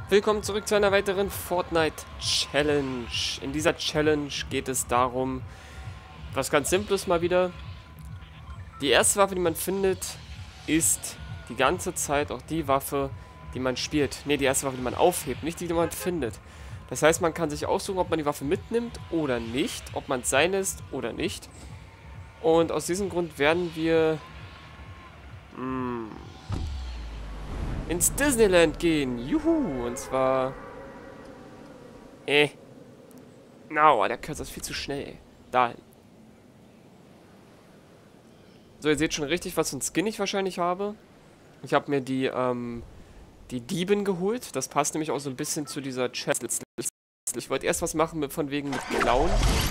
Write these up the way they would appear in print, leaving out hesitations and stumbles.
Willkommen zurück zu einer weiteren Fortnite-Challenge. In dieser Challenge geht es darum, was ganz Simples mal wieder. Die erste Waffe, die man findet, ist die ganze Zeit auch die Waffe, die man spielt. Ne, die erste Waffe, die man aufhebt, nicht die, die man findet. Das heißt, man kann sich aussuchen, ob man die Waffe mitnimmt oder nicht, ob man es sein lässt oder nicht. Und aus diesem Grund werden wir ins Disneyland gehen. Juhu! Und zwar... No, der Cursor ist viel zu schnell. Ey. Dahin. So, ihr seht schon richtig, was für ein Skin ich wahrscheinlich habe. Ich habe mir die Diebin geholt. Das passt nämlich auch so ein bisschen zu dieser Challenge. Ich wollte erst was machen von wegen mit Klauen.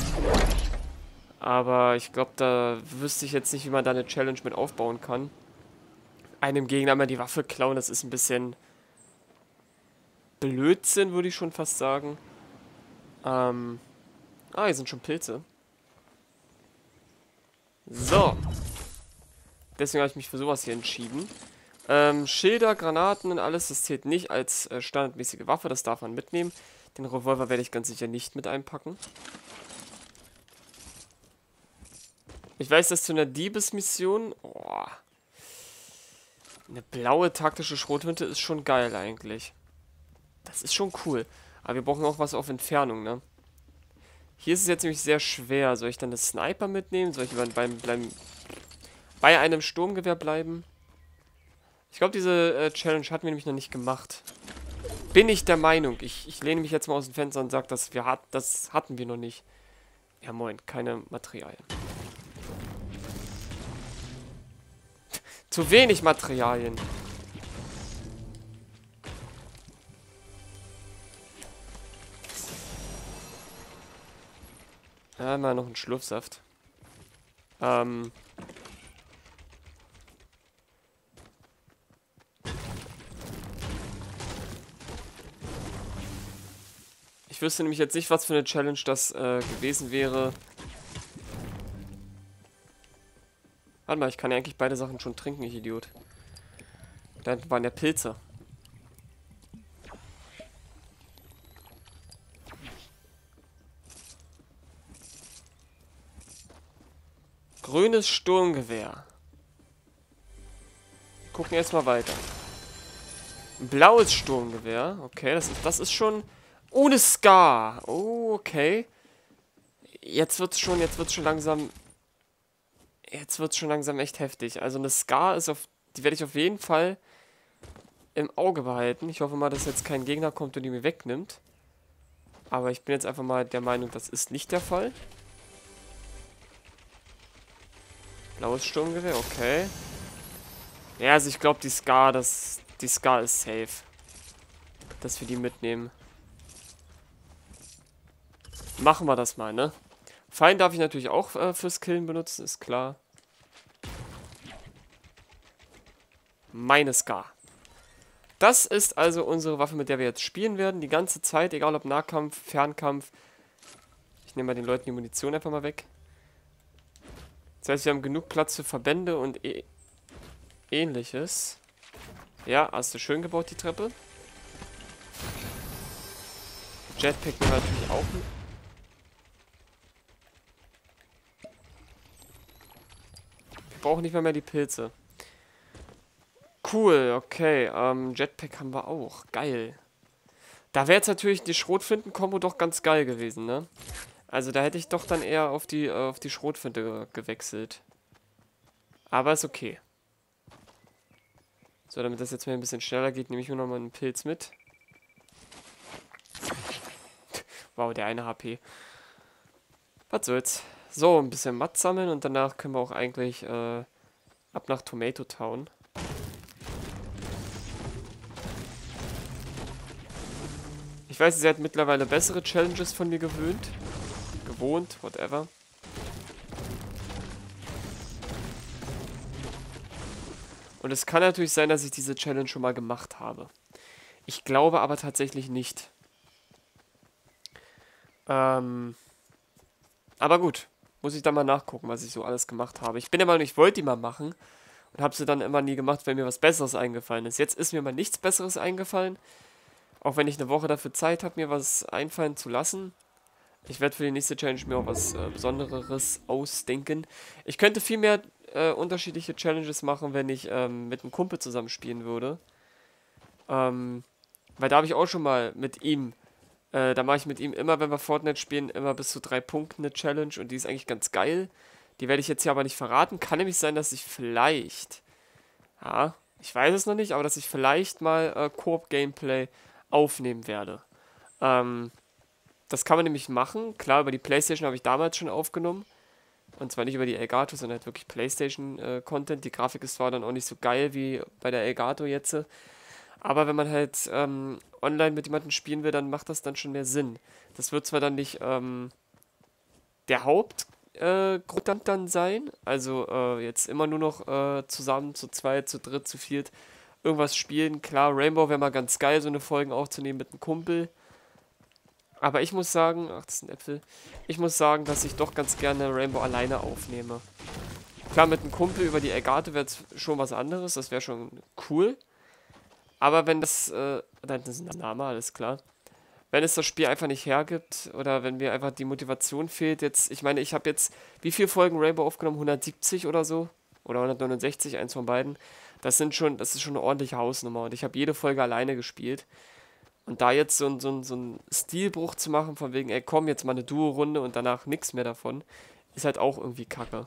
Aber ich glaube, da wüsste ich jetzt nicht, wie man da eine Challenge mit aufbauen kann. Einem Gegner mal die Waffe klauen, das ist ein bisschen Blödsinn, würde ich schon fast sagen. Hier sind schon Pilze. So. Deswegen habe ich mich für sowas hier entschieden. Schilder, Granaten und alles, das zählt nicht als standardmäßige Waffe, das darf man mitnehmen. Den Revolver werde ich ganz sicher nicht mit einpacken. Ich weiß, dass zu einer Diebesmission... Oh, eine blaue taktische Schrotflinte ist schon geil eigentlich. Das ist schon cool. Aber wir brauchen auch was auf Entfernung, ne? Hier ist es jetzt nämlich sehr schwer. Soll ich dann das Sniper mitnehmen? Soll ich bei einem Sturmgewehr bleiben? Ich glaube, diese Challenge hatten wir nämlich noch nicht gemacht. Bin ich der Meinung. Ich lehne mich jetzt mal aus dem Fenster und sage, das hatten wir noch nicht. Ja moin, keine Materialien. Zu wenig Materialien. Mal noch einen Schlurfsaft. Ich wüsste nämlich jetzt nicht, was für eine Challenge das gewesen wäre. Warte mal, ich kann ja eigentlich beide Sachen schon trinken, ich Idiot. Da hinten waren ja Pilze. Grünes Sturmgewehr. Gucken erstmal weiter. Blaues Sturmgewehr. Okay, das ist schon... Ohne Scar. Oh, okay. Jetzt wird's schon langsam... Jetzt wird's schon langsam echt heftig. Also eine Scar ist die werde ich auf jeden Fall im Auge behalten. Ich hoffe mal, dass jetzt kein Gegner kommt und die mir wegnimmt. Aber ich bin jetzt einfach mal der Meinung, das ist nicht der Fall. Blaues Sturmgewehr, okay. Ja, also ich glaube, die Scar ist safe. Dass wir die mitnehmen. Machen wir das mal, ne? Fallen darf ich natürlich auch fürs Killen benutzen, ist klar. Meine Scar. Das ist also unsere Waffe, mit der wir jetzt spielen werden. Die ganze Zeit, egal ob Nahkampf, Fernkampf. Ich nehme mal den Leuten die Munition einfach mal weg. Das heißt, wir haben genug Platz für Verbände und ähnliches. Ja, hast du schön gebaut, die Treppe. Jetpack nehmen wir natürlich auch mit. Wir brauchen nicht mehr die Pilze. Cool, okay. Jetpack haben wir auch. Geil. Da wäre jetzt natürlich die Schrotflinten-Kombo doch ganz geil gewesen, ne? Also da hätte ich doch dann eher auf die Schrotflinte gewechselt. Aber ist okay. So, damit das jetzt mal ein bisschen schneller geht, nehme ich mir nochmal einen Pilz mit. Wow, der eine HP. Was soll's. So, ein bisschen Matt sammeln und danach können wir auch eigentlich ab nach Tomato Town. Ich weiß, ihr seid mittlerweile bessere Challenges von mir gewohnt, whatever. Und es kann natürlich sein, dass ich diese Challenge schon mal gemacht habe. Ich glaube aber tatsächlich nicht. Aber gut. Muss ich dann mal nachgucken, was ich so alles gemacht habe. Ich bin der Meinung, ich wollte die mal machen. Und habe sie dann immer nie gemacht, weil mir was Besseres eingefallen ist. Jetzt ist mir mal nichts Besseres eingefallen. Auch wenn ich eine Woche dafür Zeit habe, mir was einfallen zu lassen. Ich werde für die nächste Challenge mir auch was Besonderes ausdenken. Ich könnte viel mehr unterschiedliche Challenges machen, wenn ich mit einem Kumpel zusammen spielen würde. Weil da habe ich auch schon mal mit ihm, da mache ich mit ihm immer, wenn wir Fortnite spielen, immer bis zu 3 Punkten eine Challenge und die ist eigentlich ganz geil. Die werde ich jetzt hier aber nicht verraten. Kann nämlich sein, dass ich vielleicht, ja, ich weiß es noch nicht, aber dass ich vielleicht mal Koop-Gameplay aufnehmen werde. Das kann man nämlich machen. Klar, über die PlayStation habe ich damals schon aufgenommen. Und zwar nicht über die Elgato, sondern halt wirklich PlayStation-Content. Die Grafik ist zwar dann auch nicht so geil wie bei der Elgato jetzt. Aber wenn man halt online mit jemandem spielen will, dann macht das dann schon mehr Sinn. Das wird zwar dann nicht der Hauptgrund dann sein. Also jetzt immer nur noch zusammen, zu zweit, zu dritt, zu viert irgendwas spielen. Klar, Rainbow wäre mal ganz geil, so eine Folgen aufzunehmen mit einem Kumpel. Aber ich muss sagen, ach, das ist ein Äpfel. Ich muss sagen, dass ich doch ganz gerne Rainbow alleine aufnehme. Klar, mit einem Kumpel über die Elgato wäre es schon was anderes. Das wäre schon cool. Aber wenn das, das ist ein Name, alles klar. Wenn es das Spiel einfach nicht hergibt oder wenn mir einfach die Motivation fehlt, jetzt, ich meine, ich habe jetzt, wie viele Folgen Rainbow aufgenommen? 170 oder so? Oder 169, eins von beiden. Das ist schon eine ordentliche Hausnummer und ich habe jede Folge alleine gespielt. Und da jetzt so ein Stilbruch zu machen, von wegen, ey komm, jetzt mal eine Duo-Runde und danach nichts mehr davon, ist halt auch irgendwie kacke.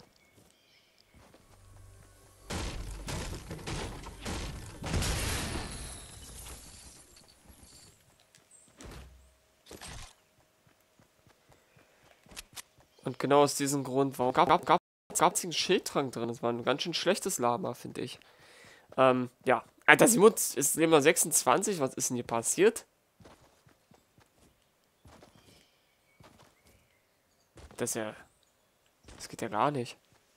Und genau aus diesem Grund, warum gab es einen Schildtrank drin? Das war ein ganz schön schlechtes Lama, finde ich. Ja. Alter, Simon ist Leben 26, was ist denn hier passiert? Das ist ja. Das geht ja gar nicht.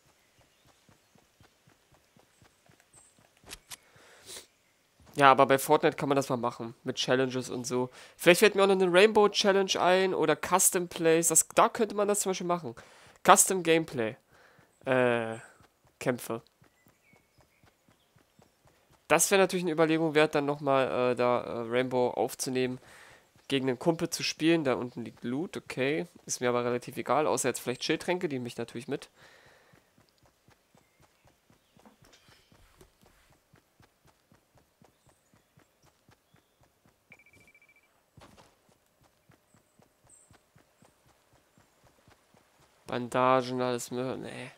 Ja, aber bei Fortnite kann man das mal machen. Mit Challenges und so. Vielleicht fällt mir auch noch eine Rainbow Challenge ein oder Custom Plays. Da könnte man das zum Beispiel machen. Custom Gameplay. Kämpfe. Das wäre natürlich eine Überlegung wert, dann nochmal Rainbow aufzunehmen, gegen einen Kumpel zu spielen. Da unten liegt Loot, okay. Ist mir aber relativ egal, außer jetzt vielleicht Schildtränke, die nehme ich natürlich mit. Bandagen, alles mehr. Nee.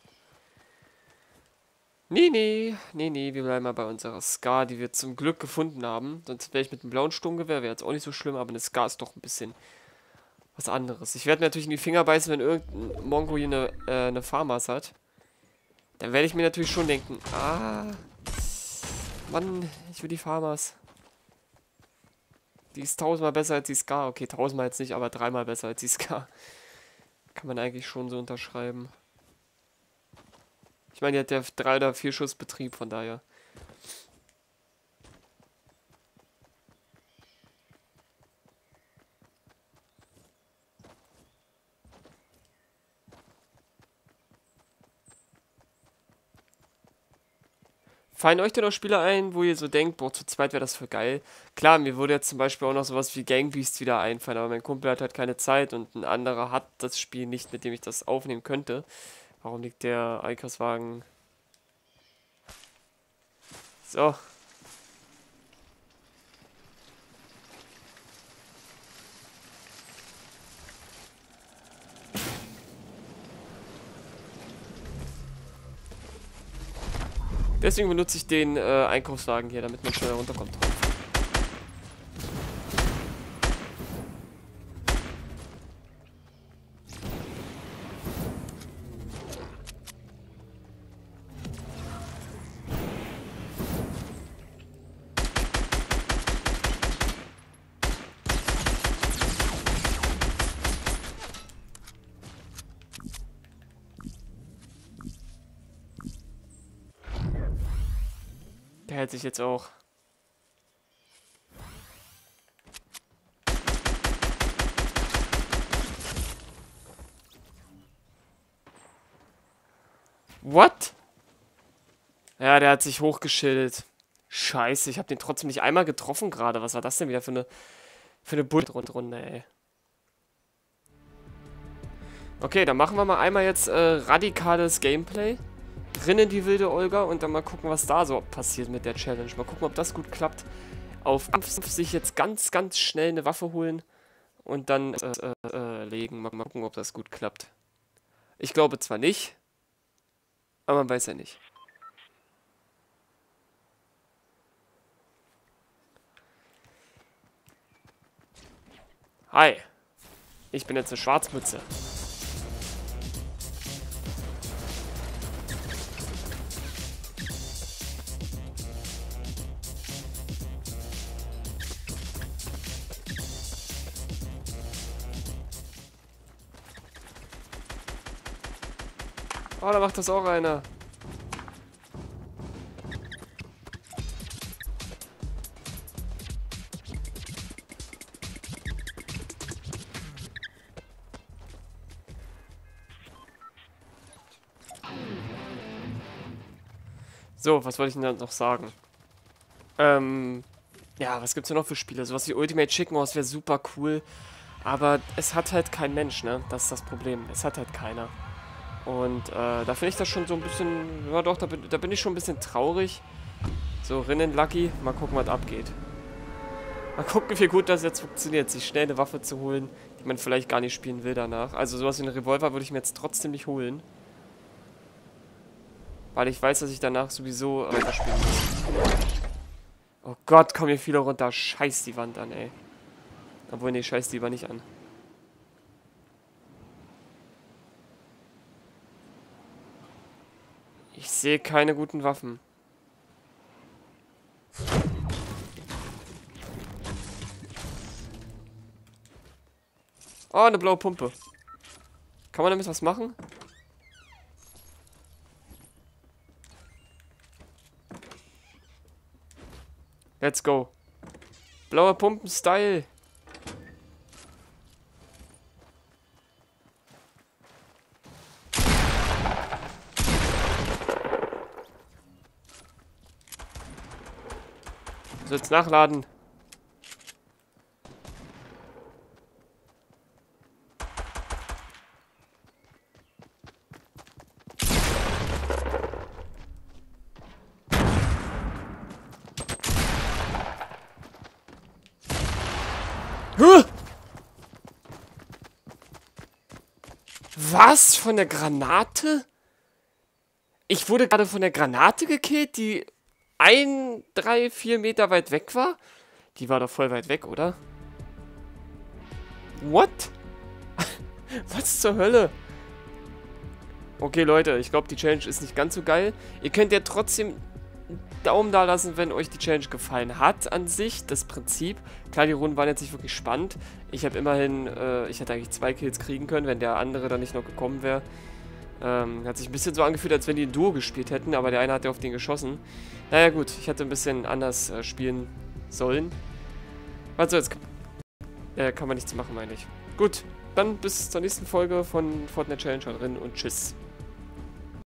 Nee, wir bleiben mal bei unserer Scar, die wir zum Glück gefunden haben. Sonst wäre ich mit einem blauen Sturmgewehr, wäre jetzt auch nicht so schlimm, aber eine Scar ist doch ein bisschen was anderes. Ich werde mir natürlich in die Finger beißen, wenn irgendein Mongo hier eine Farmers hat. Dann werde ich mir natürlich schon denken, Mann, ich will die Farmers. Die ist 1000-mal besser als die Scar. Okay, 1000-mal jetzt nicht, aber 3-mal besser als die Scar. Kann man eigentlich schon so unterschreiben. Ich meine, die hat ja 3 oder 4 Schuss Betrieb, von daher. Fallen euch denn noch Spiele ein, wo ihr so denkt, boah, zu zweit wäre das voll geil? Klar, mir würde jetzt zum Beispiel auch noch sowas wie Gang Beasts wieder einfallen, aber mein Kumpel hat halt keine Zeit und ein anderer hat das Spiel nicht, mit dem ich das aufnehmen könnte. Warum liegt der Einkaufswagen? So. Deswegen benutze ich den Einkaufswagen hier, damit man schneller runterkommt. Der hält sich jetzt auch. What? Ja, der hat sich hochgeschildet. Scheiße, ich habe den trotzdem nicht einmal getroffen gerade. Was war das denn wieder für eine Für eine Bullet-Runde, ey. Okay, dann machen wir mal einmal jetzt radikales Gameplay. Rein in die wilde Olga und dann mal gucken, was da so passiert mit der Challenge. Mal gucken, ob das gut klappt. Auf Kampf sich jetzt ganz, ganz schnell eine Waffe holen und dann legen. Mal gucken, ob das gut klappt. Ich glaube zwar nicht, aber man weiß ja nicht. Hi, ich bin jetzt eine Schwarzmütze. Oh, da macht das auch einer. So, was wollte ich denn dann noch sagen? Ja, was gibt's denn noch für Spiele? Sowas wie Ultimate Chicken Horse wäre super cool. Aber es hat halt kein Mensch, ne? Das ist das Problem. Es hat halt keiner. Und da finde ich das schon so ein bisschen... Ja doch, da bin ich schon ein bisschen traurig. So, Rinnen Lucky. Mal gucken, was abgeht. Mal gucken, wie gut das jetzt funktioniert, sich schnell eine Waffe zu holen, die man vielleicht gar nicht spielen will danach. Also sowas wie einen Revolver würde ich mir jetzt trotzdem nicht holen. Weil ich weiß, dass ich danach sowieso weiterspielen muss. Oh Gott, kommen hier viele runter. Scheiß die Wand an, ey. Obwohl, nee, scheiß die lieber nicht an. Ich sehe keine guten Waffen. Oh, eine blaue Pumpe. Kann man damit was machen? Let's go. Blauer Pumpen-Style. So, jetzt nachladen. Was? Von der Granate? Ich wurde gerade von der Granate gekillt, die 1, 3, 4 Meter weit weg war? Die war doch voll weit weg, oder? What? Was zur Hölle? Okay, Leute, ich glaube, die Challenge ist nicht ganz so geil. Ihr könnt ja trotzdem einen Daumen da lassen, wenn euch die Challenge gefallen hat an sich, das Prinzip. Klar, die Runden waren jetzt nicht wirklich spannend. Ich habe immerhin, ich hätte eigentlich 2 Kills kriegen können, wenn der andere dann nicht noch gekommen wäre. Hat sich ein bisschen so angefühlt, als wenn die ein Duo gespielt hätten, aber der eine hat ja auf den geschossen. Naja gut, ich hätte ein bisschen anders spielen sollen. Also jetzt kann man nichts machen, meine ich. Gut, dann bis zur nächsten Folge von Fortnite Challenge drin und tschüss.